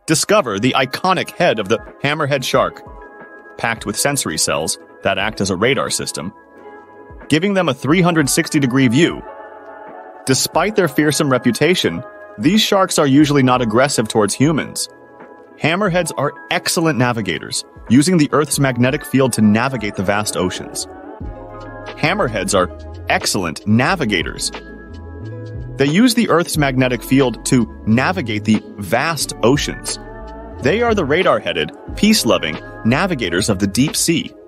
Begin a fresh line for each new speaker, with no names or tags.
Discover the iconic head of the hammerhead shark, packed with sensory cells that act as a radar system, giving them a 360-degree view. Despite their fearsome reputation, these sharks are usually not aggressive towards humans. Hammerheads are excellent navigators, using the Earth's magnetic field to navigate the vast oceans. Hammerheads are excellent navigators. They use the Earth's magnetic field to navigate the vast oceans. They are the radar-headed, peace-loving navigators of the deep sea.